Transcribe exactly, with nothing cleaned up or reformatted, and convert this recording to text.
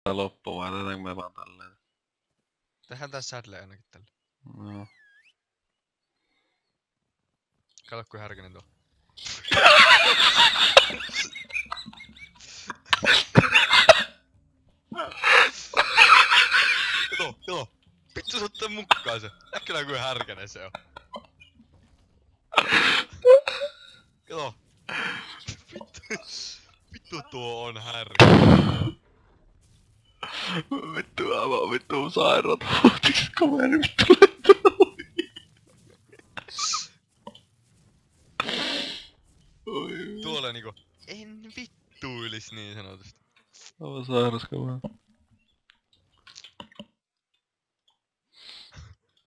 loppu vai teetäänkö me vaan tälleen? Tehdään tässä sadley ainakin tällä. Joo. Kato kuin härkänen tuo. Kato, kato. Vittu se ottaa mukaan se. Äkkiä kuin härkänen se on. Kato. Vittu. Vittu tuo on härkänen. Vittu aivan vittu sairaat vuotis kaveri tulee tuohon. Tuolle niinku en vittuilis niin sanotusti. Aivan sairas kaveri.